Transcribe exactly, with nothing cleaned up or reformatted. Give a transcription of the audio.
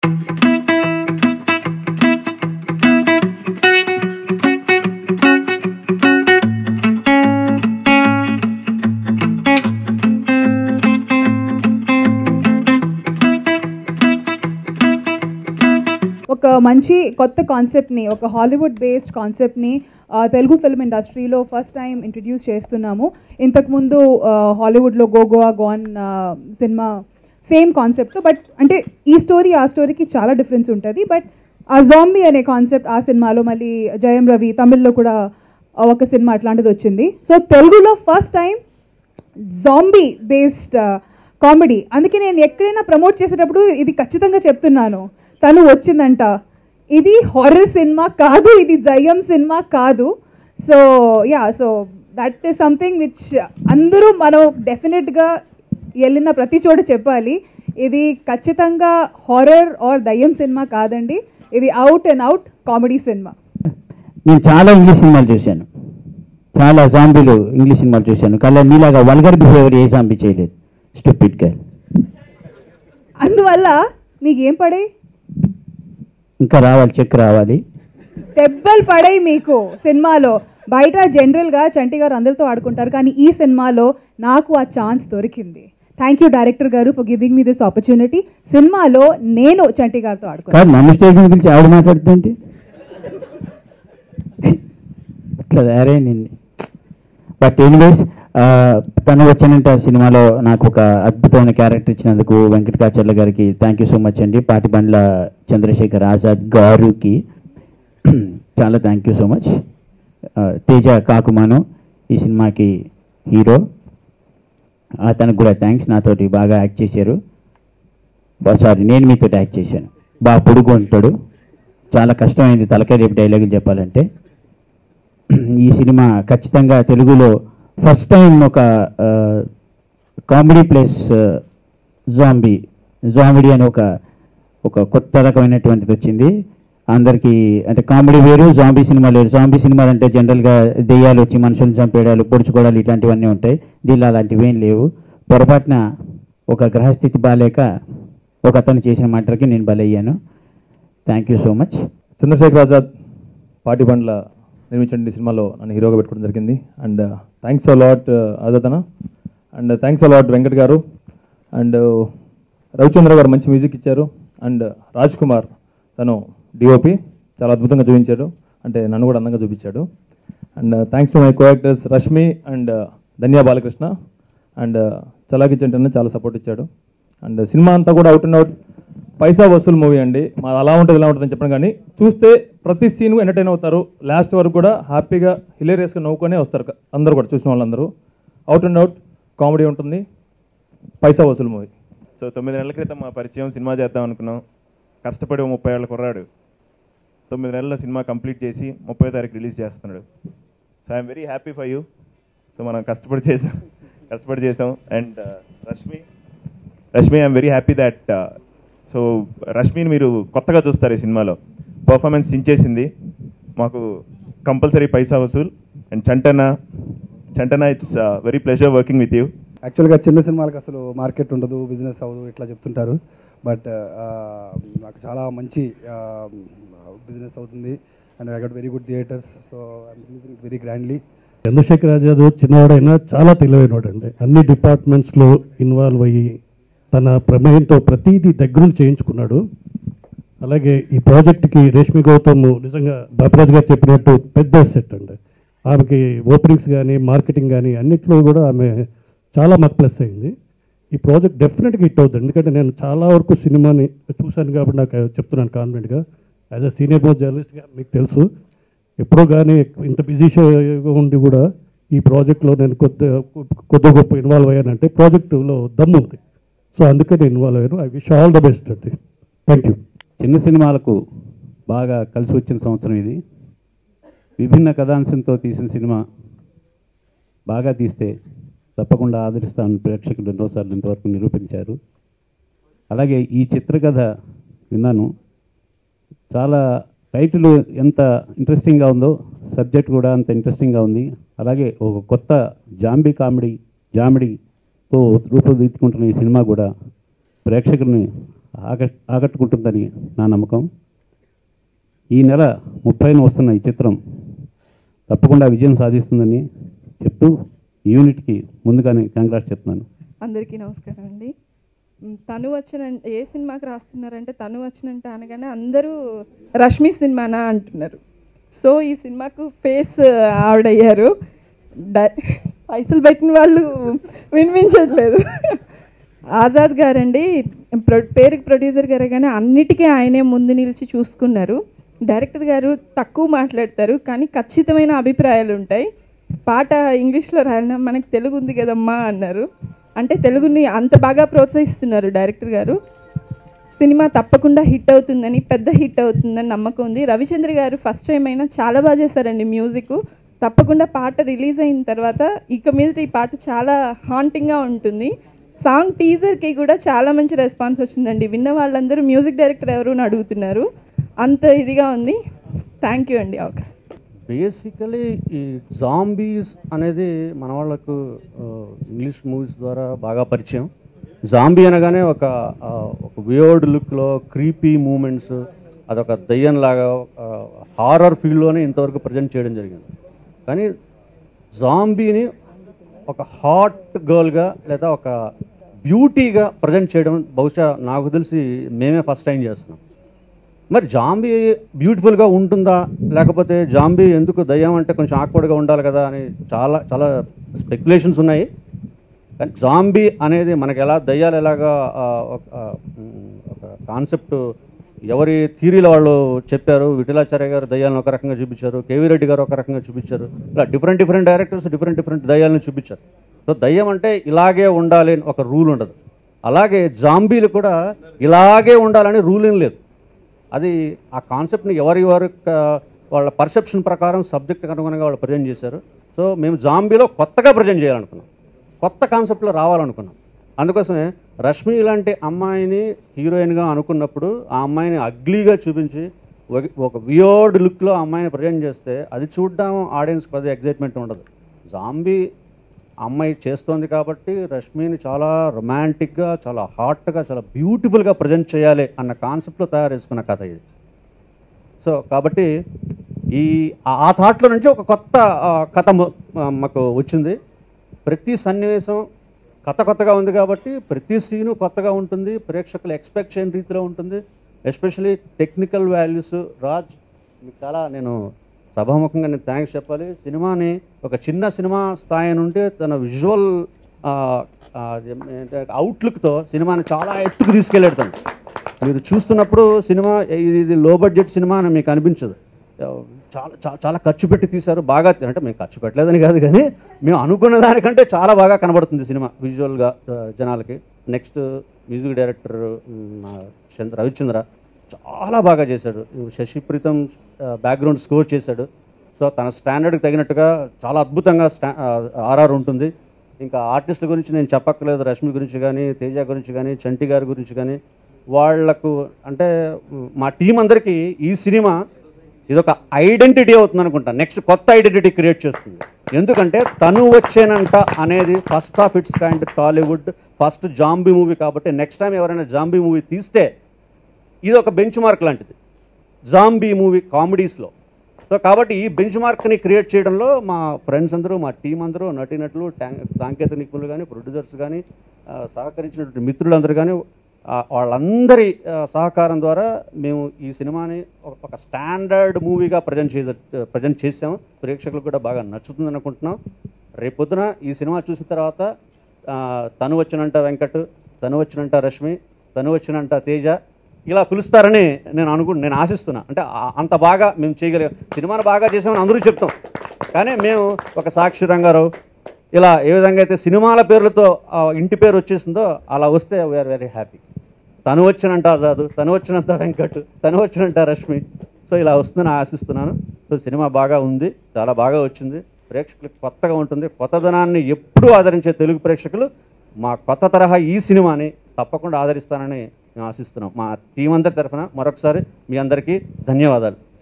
ఒక మంచి కొత్త కాన్సెప్ట్ని, ఒక హాలీవుడ్ బేస్డ్ కాన్సెప్ట్ని తెలుగు ఫిల్మ్ ఇండస్ట్రీలో ఫస్ట్ టైం ఇంట్రడ్యూస్ చేస్తున్నాము. ఇంతకుముందు హాలీవుడ్లో గో గోవా గోన్ సినిమా సేమ్ కాన్సెప్ట్తో, బట్ అంటే ఈ స్టోరీ ఆ స్టోరీకి చాలా డిఫరెన్స్ ఉంటుంది. బట్ ఆ జాంబీ అనే కాన్సెప్ట్ ఆ సినిమాలో, మళ్ళీ జయం రవి తమిళ్లో కూడా ఒక సినిమా అట్లాంటిది వచ్చింది. సో తెలుగులో first time zombie based comedy. అందుకే నేను ఎక్కడైనా ప్రమోట్ చేసేటప్పుడు ఇది ఖచ్చితంగా చెప్తున్నాను, తను వచ్చిందంట. ఇది హారర్ సినిమా కాదు, ఇది దయ్యం సినిమా కాదు. So yeah, so that is something which అందరూ మనం డెఫినెట్గా వెళ్ళిన ప్రతి చోట చెప్పాలి. ఇది ఖచ్చితంగా హారర్ ఆర్ దయ్యం సినిమా కాదండి, ఇది అవుట్ అండ్ అవుట్ కామెడీ సినిమా. నేను చాలా ఇంగ్లీష్ సినిమాలు చూశాను, చాలా జాంబీలు ఇంగ్లీష్ సినిమాలు చూశాను, కానీ నీలాగా వల్గర్ బిహేవియర్ ఏ జాంబీ చేయలేదు. Stupid girl. అందువల్ల మీకు ఏం పడే? ఇంకా రావాలి, చెక్ రావాలి. దెబ్బలు పడాయి మీకు సినిమాలో. బయట జనరల్గా చంటి గారు అందరితో ఆడుకుంటారు, కానీ ఈ సినిమాలో నాకు ఆ ఛాన్స్ దొరికింది. థ్యాంక్ యూ డైరెక్టర్ గారు for giving me this opportunity. సినిమాలో నేను చంటి గారితో ఆడుకున్నాను. నన్ను స్టేజ్ మీద పిలిచి ఆవిడ మాట్లాడుతుంటే అట్లా అరే నిన్ను. బట్ ఎనీవేస్, తను వచ్చినంట సినిమాలో నాకు ఒక అద్భుతమైన క్యారెక్టర్ ఇచ్చినందుకు వెంకటకాచర్ల గారికి థ్యాంక్ యూ సో మచ్ అండి. పాటిబండ్ల చంద్రశేఖర్ ఆజాద్ గారికి చాలా thank you so much. Teja Kakumanu ఈ సినిమాకి హీరో, అతనికి కూడా థ్యాంక్స్. నాతోటి బాగా యాక్ట్ చేశారు. సారీ, నేను మీతో యాక్ట్ చేశాను. బాగా పొడుగు ఉంటాడు, చాలా కష్టమైంది తలకాయ రేపు డైలాగులు చెప్పాలంటే. ఈ సినిమా ఖచ్చితంగా తెలుగులో ఫస్ట్ టైం ఒక కామెడీ ప్లస్ జాంబీ జాంబీ అని ఒక ఒక కొత్త రకమైనటువంటిది వచ్చింది అందరికీ. అంటే కామెడీ వేరు, జాంబీ సినిమా లేరు. జాంబీ సినిమాలు అంటే జనరల్గా దెయ్యాలు వచ్చి మనుషులు చంపేయడాలు, పొడుచుకోవడాలు ఇట్లాంటివన్నీ ఉంటాయి. దీనిలో అలాంటివి ఏం లేవు. పొరపాటున ఒక గ్రహస్థితి బాలేక ఒక అతను చేసిన మాటలకి నేను బలయ్యాను. Thank you so much. Chandrashekhar Azad Patibandla నిర్మించండి సినిమాలో నన్ను హీరోగా పెట్టుకోవడం జరిగింది. And thanks a lot Azad అన్న, and thanks a lot Venkat గారు, అండ్ రవిచంద్ర గారు మంచి మ్యూజిక్ ఇచ్చారు, అండ్ రాజ్ కుమార్ తను డిఓపి చాలా అద్భుతంగా చూపించాడు, అంటే నన్ను కూడా అందంగా చూపించాడు. And thanks to my co actors Rashmi and Dhanya Balakrishna, and Chalaki చెంటన్న చాలా సపోర్ట్ ఇచ్చాడు. అండ్ సినిమా అంతా కూడా అవుట్ అండ్ అవుట్ పైసా వసూలు మూవీ అండి. మా అలా ఉంటుంది ఇలా ఉంటుందని చెప్పడం కానీ చూస్తే ప్రతి సీన్ ఎంటర్టైన్ అవుతారు. లాస్ట్ వరకు కూడా హ్యాపీగా హిలేరియస్గా నవ్వుకొనే వస్తారు అందరూ కూడా, చూసిన వాళ్ళందరూ. అవుట్ అండ్ అవుట్ కామెడీ ఉంటుంది, పైసా వసూలు మూవీ. సో తొమ్మిది నెలల క్రితం మా పరిచయం, సినిమా చేద్దాం అనుకున్నాం. కష్టపడి ముప్పై ఏళ్ళ కుర్రాడు తొమ్మిది నెలల సినిమా కంప్లీట్ చేసి ముప్పై తారీఖు రిలీజ్ చేస్తున్నాడు. So I'm very happy for you. So మనం కష్టపడి చేసాం కష్టపడి చేసాం and Rashmi Rashmi I'm very happy that so రష్మిని మీరు కొత్తగా చూస్తారు ఈ సినిమాలో. పర్ఫార్మెన్స్ చించేసింది మాకు. కంపల్సరీ పైసా వసూల్. అండ్ చంటనా చంటనా it's very pleasure working with you. యాక్చువల్గా చిన్న సినిమాలకు అసలు మార్కెట్ ఉండదు, బిజినెస్ అవ్వదు ఇట్లా చెప్తుంటారు. బట్ నాకు చాలా మంచి బిజినెస్ అవుతుంది and I got very good theatres. So I'm releasing very grandly. Chandrashekhar Azad చిన్నవాడైనా చాలా తెలివైనవాడు అండి. అన్ని డిపార్ట్మెంట్స్లో ఇన్వాల్వ్ అయ్యి తన ప్రమేయంతో ప్రతిదీ దగ్గరుండి చేయించుకున్నాడు. అలాగే ఈ ప్రాజెక్ట్కి రేష్మి గౌతమ్ నిజంగా బాపరాజ్ గారు చెప్పినట్టు పెద్ద సెట్ అండి. ఆమెకి ఓపెనింగ్స్ కానీ మార్కెటింగ్ కానీ అన్నిట్లో కూడా ఆమె చాలా మాకు ప్లస్ అయింది. ఈ ప్రాజెక్ట్ డెఫినెట్గా హిట్ అవుతుంది. ఎందుకంటే నేను చాలా వరకు సినిమాని చూశాను కాబట్టి నాకు చెప్తున్నాను కాన్ఫిడెంట్గా. యాజ్ అ సీనియర్ మోస్ట్ జర్నలిస్ట్గా మీకు తెలుసు, ఎప్పుడో కానీ ఇంత బిజీ షోగా ఉండి కూడా ఈ ప్రాజెక్ట్లో నేను కొద్ది కొద్ది గొప్ప ఇన్వాల్వ్ అయ్యానంటే ప్రాజెక్టులో దమ్ము ఉంది. సో అందుకే నేను ఇన్వాల్వ్ అయ్యాను. I wish all the best అండి. Thank you. చిన్న సినిమాలకు బాగా కలిసి వచ్చిన సంవత్సరం ఇది. విభిన్న కథాంశంతో తీసిన సినిమా బాగా తీస్తే తప్పకుండా ఆదరిస్తామని ప్రేక్షకులు ఎన్నోసార్లు ఇంతవరకు నిరూపించారు. అలాగే ఈ చిత్రకథ విన్నాను, చాలా టైటిల్ ఎంత ఇంట్రెస్టింగ్గా ఉందో సబ్జెక్ట్ కూడా అంత ఇంట్రెస్టింగ్గా ఉంది. అలాగే ఒక కొత్త జాంబీ కామెడీ జామిడీతో రూపుదిద్దుకుంటున్న ఈ సినిమా కూడా ప్రేక్షకుల్ని ఆక ఆకట్టుకుంటుందని నా నమ్మకం. ఈ నెల ముప్పైన వస్తున్న ఈ చిత్రం తప్పకుండా విజయం సాధిస్తుందని చెప్తూ యూనిట్కి ముందుగానే కంగ్రాట్స్ చెప్తున్నాను. అందరికీ నమస్కారం అండి. తను వచ్చిన ఏ సినిమాకి రాస్తున్నారంటే తను వచ్చినంటే అనగానే అందరూ రష్మి సినిమానా అంటున్నారు. సో ఈ సినిమాకు ఫేస్ ఆవిడయ్యారు. పైసలు పెట్టిన వాళ్ళు వినిపించట్లేదు. ఆజాద్ గారండి ప్రొ పేరుకి ప్రొడ్యూసర్ గారే కానీ అన్నిటికీ ఆయనే ముందు నిలిచి చూసుకున్నారు. డైరెక్టర్ గారు తక్కువ మాట్లాడతారు కానీ ఖచ్చితమైన అభిప్రాయాలు ఉంటాయి. పాట ఇంగ్లీష్లో రాయడం మనకు తెలుగు ఉంది కదమ్మా అన్నారు. అంటే తెలుగుని అంత బాగా ప్రోత్సహిస్తున్నారు డైరెక్టర్ గారు. సినిమా తప్పకుండా హిట్ అవుతుందని, పెద్ద హిట్ అవుతుందని నమ్మకం ఉంది. రవిచంద్ర గారు ఫస్ట్ టైం అయినా చాలా బాగా చేశారండి మ్యూజిక్. తప్పకుండా పాట రిలీజ్ అయిన తర్వాత ఇక మీద ఈ పాట చాలా హాంటింగ్గా ఉంటుంది. సాంగ్ టీజర్కి కూడా చాలా మంచి రెస్పాన్స్ వచ్చిందండి. విన్న వాళ్ళందరూ మ్యూజిక్ డైరెక్టర్ ఎవరు అని అడుగుతున్నారు. అంత ఇదిగా ఉంది. థ్యాంక్ యూ అండి అవకాశం. బేసికలీ ఈ జాంబీస్ అనేది మన వాళ్ళకు ఇంగ్లీష్ మూవీస్ ద్వారా బాగా పరిచయం. జాంబీ అనగానే ఒక ఒక వియర్డ్ లుక్లో క్రీపీ మూమెంట్స్, అదొక దయ్యంలాగా హారర్ ఫీల్డ్లోనే ఇంతవరకు ప్రజెంట్ చేయడం జరిగింది. కానీ జాంబీని ఒక హాట్ గర్ల్గా లేదా ఒక బ్యూటీగా ప్రజెంట్ చేయడం బహుశా నాకు తెలిసి మేమే ఫస్ట్ టైం చేస్తున్నాం. మరి జాంబీ బ్యూటిఫుల్గా ఉంటుందా, లేకపోతే జాంబీ ఎందుకు దయ్యం అంటే కొంచెం ఆక్వర్డ్గా ఉండాలి కదా అని చాలా చాలా స్పెక్యులేషన్స్ ఉన్నాయి. కానీ జాంబీ అనేది మనకి ఎలా దయ్యాలు ఎలాగా ఒక కాన్సెప్ట్ ఎవరి థియరీలో వాళ్ళు చెప్పారు. విఠలాచార్య గారు దయ్యాలను ఒక రకంగా చూపించారు, కేవీ రెడ్డి గారు ఒక రకంగా చూపించారు. ఇలా different different directors different different దయ్యాలను చూపించారు. సో దయ్యం అంటే ఇలాగే ఉండాలి అని ఒక రూల్ ఉండదు. అలాగే జాంబీలు కూడా ఇలాగే ఉండాలని రూల్ ఏం లేదు. అది ఆ కాన్సెప్ట్ని ఎవరి వారి వాళ్ళ పర్సెప్షన్ ప్రకారం సబ్జెక్ట్ అనుగుణంగా వాళ్ళు ప్రజెంట్ చేశారు. సో మేము జాంబీలో కొత్తగా ప్రజెంట్ చేయాలనుకున్నాం, కొత్త కాన్సెప్ట్లో రావాలనుకున్నాం. అందుకోసమే రష్మి లాంటి అమ్మాయిని హీరోయిన్గా అనుకున్నప్పుడు ఆ అమ్మాయిని అగ్లీగా చూపించి ఒక వియర్డ్ లుక్లో అమ్మాయిని ప్రజెంట్ చేస్తే అది చూడడం ఆడియన్స్కి అది ఎగ్జైట్మెంట్ ఉండదు. జాంబీ అమ్మాయి చేస్తోంది కాబట్టి రష్మిని చాలా రొమాంటిక్గా, చాలా హాట్గా, చాలా బ్యూటిఫుల్గా ప్రజెంట్ చేయాలి అన్న కాన్సెప్ట్లో తయారు చేసుకున్న కథ ఇది. సో కాబట్టి ఈ ఆ థాట్లో నుంచి ఒక కొత్త కథ మాకు వచ్చింది. ప్రతి సన్నివేశం కథ కొత్తగా ఉంది కాబట్టి ప్రతి సీను కొత్తగా ఉంటుంది, ప్రేక్షకులు ఎక్స్పెక్ట్ చేయని రీతిలో ఉంటుంది. ఎస్పెషలీ టెక్నికల్ వాల్యూస్ రాజ్ మీకు చాలా నేను సభాముఖంగా నేను థ్యాంక్స్ చెప్పాలి. సినిమాని ఒక చిన్న సినిమా స్థాయి నుండి తన విజువల్ అవుట్లుక్తో సినిమాని చాలా ఎత్తుకు తీసుకెళ్ళాడు తను. మీరు చూస్తున్నప్పుడు సినిమా ఇది లో బడ్జెట్ సినిమా అని మీకు అనిపించదు. చాలా చాలా ఖర్చు పెట్టి తీశారు. బాగా అంటే మేము ఖర్చు పెట్టలేదని కాదు, కానీ మేము అనుకున్న దానికంటే చాలా బాగా కనబడుతుంది సినిమా విజువల్గా జనాలకి. Next music director Chandra Ravichandra చాలా బాగా చేశాడు. శశి ప్రీతం బ్యాక్గ్రౌండ్ స్కోర్ చేశాడు. సో తన స్టాండర్డ్కి తగినట్టుగా చాలా అద్భుతంగా స్టా ఆర్ఆర్ ఉంటుంది. ఇంకా ఆర్టిస్టుల గురించి నేను చెప్పక్కర్లేదు. రష్మి గురించి కానీ, తేజ గురించి కానీ, చంటి గారి గురించి కానీ, వాళ్లకు అంటే మా టీం అందరికీ ఈ సినిమా ఇదొక ఐడెంటిటీ అవుతుంది అనుకుంటా. నెక్స్ట్ కొత్త ఐడెంటిటీ క్రియేట్ చేస్తుంది. ఎందుకంటే తను వచ్చేనంట అనేది first of it's kind Tollywood first zombie movie కాబట్టి నెక్స్ట్ టైం ఎవరైనా జాంబీ మూవీ తీస్తే ఇది ఒక బెంచ్ మార్క్ లాంటిది జాంబీ మూవీ కామెడీస్లో. సో కాబట్టి ఈ బెంచ్ మార్క్ని క్రియేట్ చేయడంలో మా ఫ్రెండ్స్ అందరూ, మా టీం అందరూ, నటీనటులు, సాంకేతిక నిపుణులు కానీ, ప్రొడ్యూసర్స్ కానీ, సహకరించినటువంటి మిత్రులందరూ కానీ వాళ్ళందరి సహకారం ద్వారా మేము ఈ సినిమాని ఒక స్టాండర్డ్ మూవీగా ప్రజెంట్ చే ప్రజెంట్ చేసాము. ప్రేక్షకులకు కూడా బాగా నచ్చుతుంది అనుకుంటున్నాం. రేపొద్దున ఈ సినిమా చూసిన తర్వాత తను వచ్చినంట వెంకట్, తను వచ్చినంట రష్మి, తను వచ్చినంట తేజ ఇలా పిలుస్తారని నేను అనుకు నేను ఆశిస్తున్నా. అంటే అంత బాగా మేము చేయగలిగాం. సినిమాను బాగా చేసామని అందరూ చెప్తాం, కానీ మేము ఒక సాక్షి రంగారావు ఇలా ఏ విధంగా అయితే సినిమాల పేర్లతో ఇంటి పేరు వచ్చేసిందో అలా వస్తే వీఆర్ వెరీ హ్యాపీ. తను వచ్చినంట ఆజాదు, తను వచ్చినంత వెంకట్, తను వచ్చినంట రష్మి. సో ఇలా వస్తుందని ఆశిస్తున్నాను. సో సినిమా బాగా ఉంది, చాలా బాగా వచ్చింది. ప్రేక్షకులకు కొత్తగా ఉంటుంది. కొత్తదనాన్ని ఎప్పుడూ ఆదరించే తెలుగు ప్రేక్షకులు మా కొత్త తరహా ఈ సినిమాని తప్పకుండా ఆదరిస్తానని మేము ఆశిస్తున్నాం. మా టీం అందరి తరఫున మరొకసారి మీ అందరికీ ధన్యవాదాలు.